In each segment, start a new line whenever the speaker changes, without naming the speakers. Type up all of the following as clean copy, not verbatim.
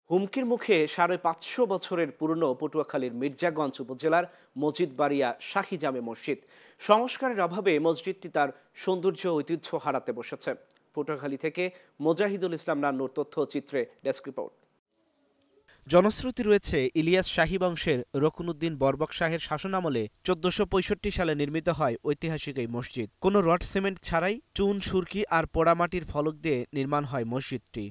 হুমকির মুখে ৫৫০ বছরের পুরনো পটুয়াখালীর মির্জাগঞ্জ উপজেলার মসজিদবাড়িয়া শাহী জামে মসজিদ। সংস্কারের অভাবে মসজিদটি তার সৌন্দর্য ঐতিহ্য হারাতে বসেছে। পটুয়াখালী থেকে মোজাহিদুল ইসলাম নান্নুর তথ্যচিত্রে ডেস্ক রিপোর্ট। জনশ্রুতি রয়েছে ইলিয়াস শাহী বংশের রকুনউদ্দিন বরবক শাহের শাসনামলে ১৪৬৫ সালে নির্মিত হয় ঐতিহাসিক এই মসজিদ। কোনো রড সিমেন্ট ছাড়াই চুন, সুরকি আর পোড়ামাটির ফলক দিয়ে নির্মাণ হয় মসজিদটি।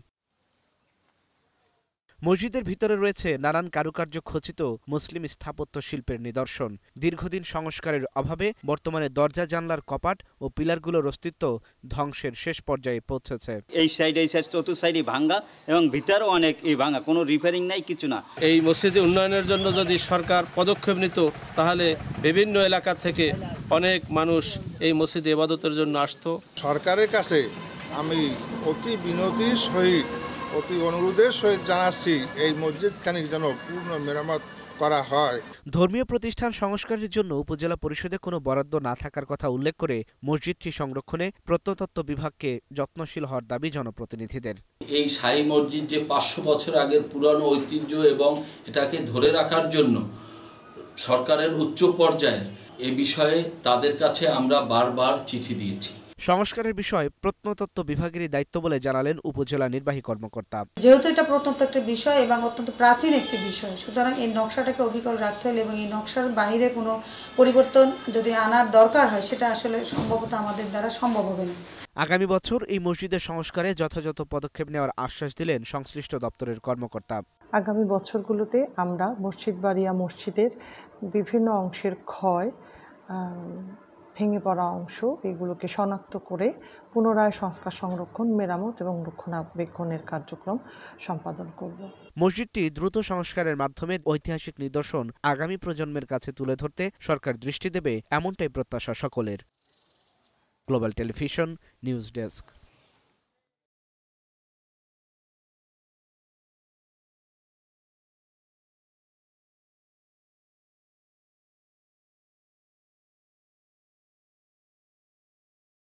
মসজিদের ভিতরে রয়েছে নানান কারুকার্য খচিত মুসলিম স্থাপত্য শিল্পের নিদর্শন। দীর্ঘদিন সংস্কারের অভাবে বর্তমানে দরজা জানলার কপাট ও পিলারগুলোর অস্তিত্ব ধ্বংসের শেষ পর্যায়ে পৌঁছেছে।
এই সাইড চতুর্থ সাইডই ভাঙ্গা এবং ভিতরেও অনেক ভাঙ্গা, কোনো রিপেয়ারিং নাই, কিছু না।
এই মসজিদে উন্নয়নের জন্য যদি সরকার পদক্ষেপ নিত তাহলে বিভিন্ন এলাকা থেকে অনেক মানুষ এই মসজিদে ইবাদতের জন্য আসতো।
সরকারের কাছে আমি অতি বিনতির সহিত অতি অনুরোধের সহিত জানাচ্ছি এই মসজিদখানি যেন পূর্ণ মেরামত করা হয়।
ধর্মীয় প্রতিষ্ঠান সংস্কারের জন্য উপজেলা পরিষদে কোনো বরাদ্দ না থাকার কথা উল্লেখ করে মসজিদটি সংরক্ষণে প্রত্নতত্ত্ব বিভাগকে যত্নশীল হওয়ার দাবি জনপ্রতিনিধিদের।
এই শাহী মসজিদ যে ৫০০ বছর আগের পুরানো ঐতিহ্য এবং এটাকে ধরে রাখার জন্য সরকারের উচ্চ পর্যায়ের এ বিষয়ে তাদের কাছে আমরা বারবার চিঠি দিয়েছি।
সংস্কারের বিষয়ে প্রত্নতত্ত্ব বিভাগেরই দায়িত্ব বলে জানালেন উপজেলা নির্বাহী কর্মকর্তা।
যেহেতু এটা প্রত্নতত্ত্বের বিষয় এবং অত্যন্ত প্রাচীন একটি বিষয়, সুতরাং এই নকশাটাকে অবিকল রাখতে হলে এবং এই নকশার বাইরে কোনো পরিবর্তন যদি আনার দরকার হয় সেটা আসলে সম্ভবত আমাদের দ্বারা সম্ভব হবে না।
আগামী বছর এই মসজিদের সংস্কারে যথাযথ পদক্ষেপ নেওয়ার আশ্বাস দিলেন সংশ্লিষ্ট দপ্তরের কর্মকর্তা।
আগামী বছরগুলোতে আমরা মসজিদবাড়িয়া মসজিদের বিভিন্ন অংশের ক্ষয়, ভেঙে পড়া অংশ এগুলোকে শনাক্ত করে পুনরায় সংস্কার, সংরক্ষণ, মেরামত এবং রক্ষণাবেক্ষণের কার্যক্রম সম্পাদন করব।
মসজিদটি দ্রুত সংস্কারের মাধ্যমে ঐতিহাসিক নিদর্শন আগামী প্রজন্মের কাছে তুলে ধরতে সরকার দৃষ্টি দেবে, এমনটাই প্রত্যাশা সকলের। Global television news desk.